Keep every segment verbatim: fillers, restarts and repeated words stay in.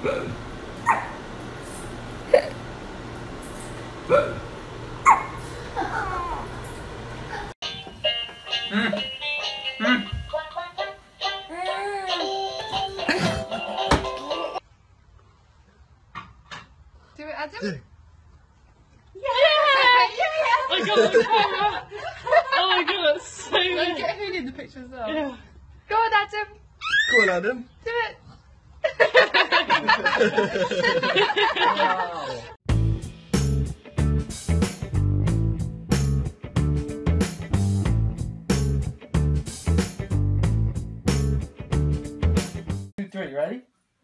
Mm. Mm. Do it, Adam. Do. Yeah! Yeah! Yeah! I got the camera. Oh my god, that's so Let's good. get Hoodie in the picture as well. Yeah. Go on, Adam. Go on, Adam. Do it. Wow. Two, three, ready?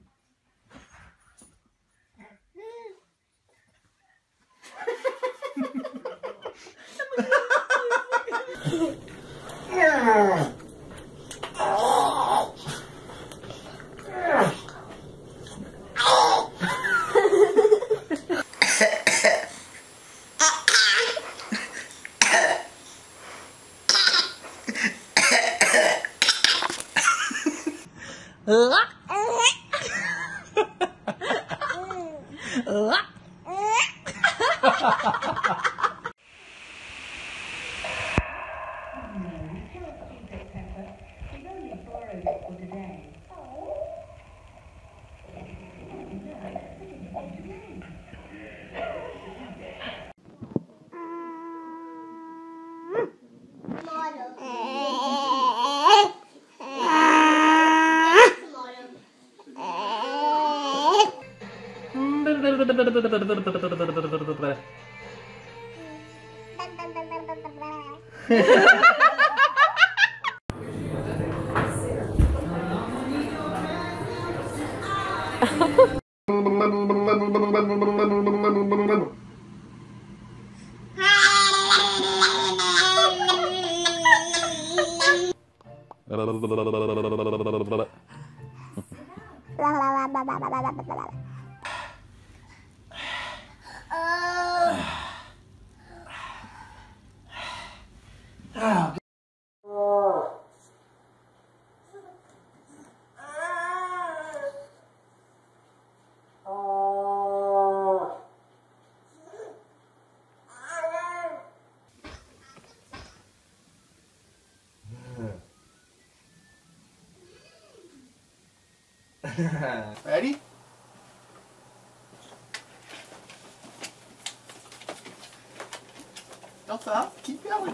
Ready? Don't stop. Keep going.